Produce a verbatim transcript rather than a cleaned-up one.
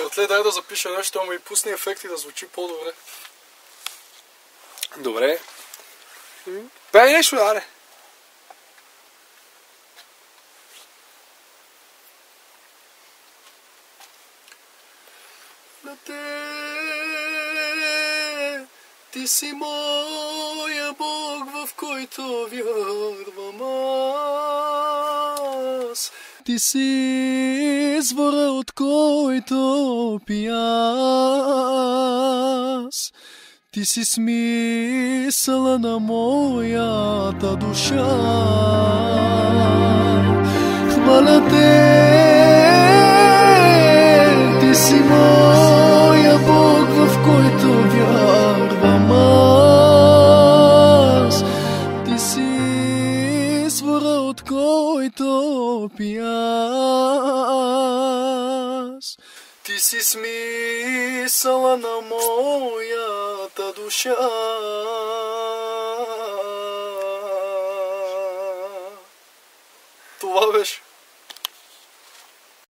Братле, дай да запиша нещо, ама и пусни ефекти да звучи по-добре. Добре. Пей нещо, аре. На те, ти си моя Бог, в който вярвам аз. Ти си извора, от който пия аз. Ти си смисъла на моята душа. Хваля те, ти си моя Бог, в който вярвам аз. Ти си извора, от който пия аз. Ти си смисъла на моята душа. Това беше.